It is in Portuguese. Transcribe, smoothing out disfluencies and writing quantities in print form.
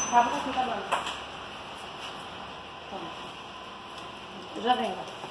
Acaba com a tinta branca. Pronto. Já vem, ó.